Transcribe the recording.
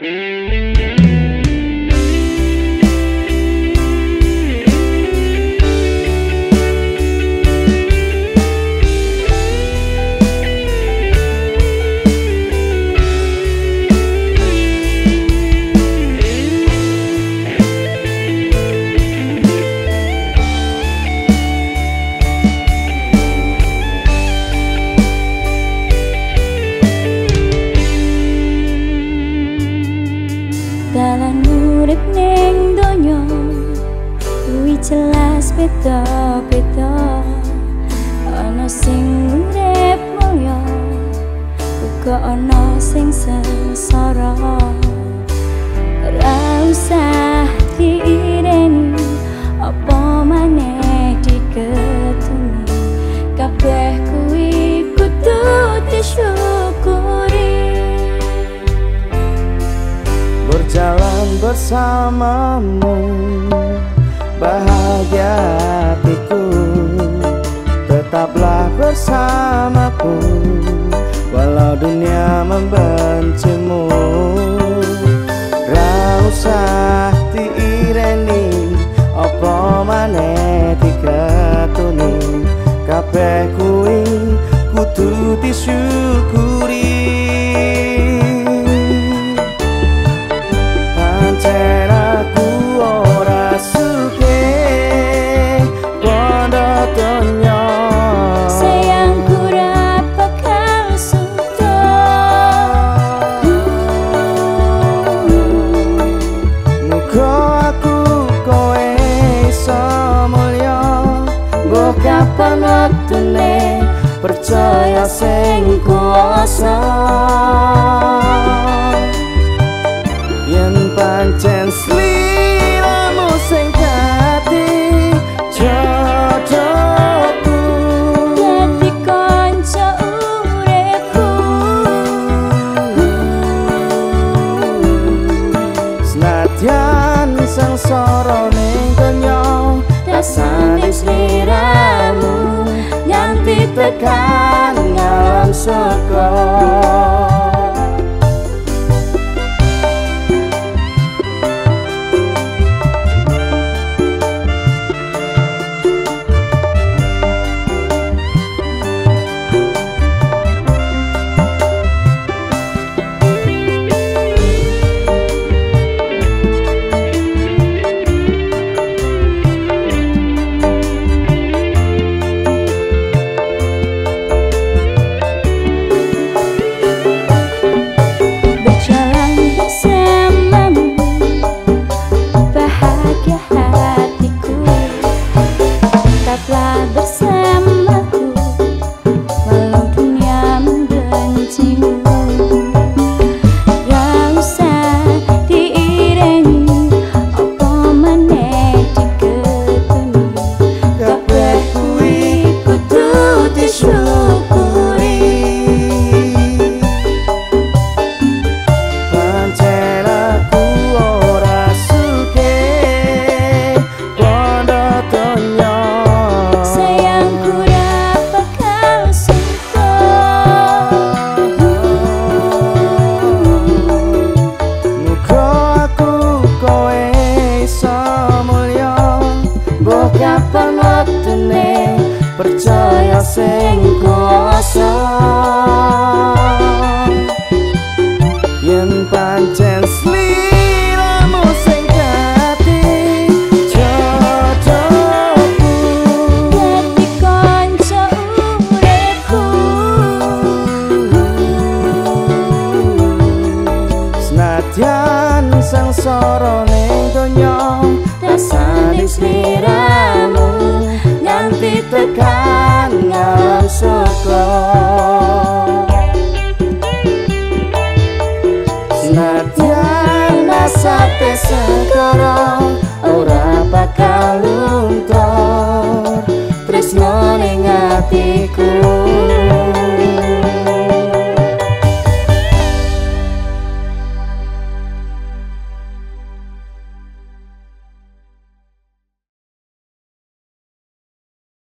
Dalan urip ning donya kuwi jelas beda-beda. Ana sing urip mulya, uga ana sing sengsara. Ora usah diireni, apa maneh diketuni. Kabeh kuwi kudu disyukuri. Berjalan bersamamu, bahagia hatiku. Tetaplah bersamaku, walau dunia membencimu. Ra usah diireni, apa maneh diketuni. Kabeh kuwi kudu disyukuri. Kapan waktune percaya sing kuasa. Yen pancen sliramu sing dadi jodohku, dadi kanca uripku. Senadyan sengsara ning donya, rasane sliramu nganti tekan ngalam surga. Bersamaku, walau dunia membencimu. Gak usah diireni, apa maneh diketuni. Kabeh kuwi kudu disyukuri. pancen aku ora sugih padha donya. Kapan waktune percaya sing kuasa.